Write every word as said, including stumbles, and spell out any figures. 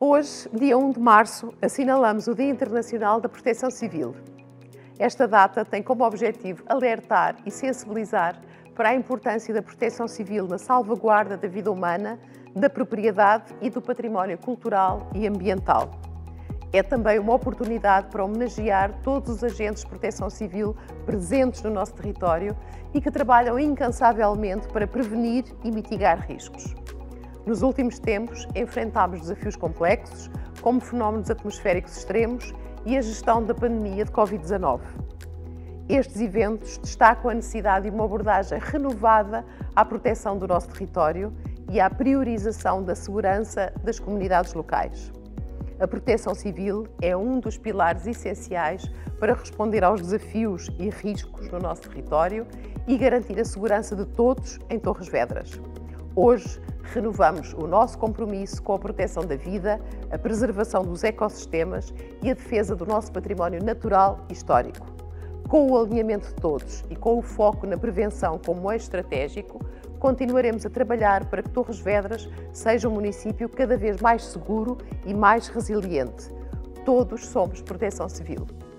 Hoje, dia um de março, assinalamos o Dia Internacional da Proteção Civil. Esta data tem como objetivo alertar e sensibilizar para a importância da proteção civil na salvaguarda da vida humana, da propriedade e do património cultural e ambiental. É também uma oportunidade para homenagear todos os agentes de proteção civil presentes no nosso território e que trabalham incansavelmente para prevenir e mitigar riscos. Nos últimos tempos, enfrentámos desafios complexos, como fenómenos atmosféricos extremos e a gestão da pandemia de covid dezanove. Estes eventos destacam a necessidade de uma abordagem renovada à proteção do nosso território e à priorização da segurança das comunidades locais. A proteção civil é um dos pilares essenciais para responder aos desafios e riscos no nosso território e garantir a segurança de todos em Torres Vedras. Hoje, renovamos o nosso compromisso com a proteção da vida, a preservação dos ecossistemas e a defesa do nosso património natural e histórico. Com o alinhamento de todos e com o foco na prevenção como eixo estratégico, continuaremos a trabalhar para que Torres Vedras seja um município cada vez mais seguro e mais resiliente. Todos somos Proteção Civil.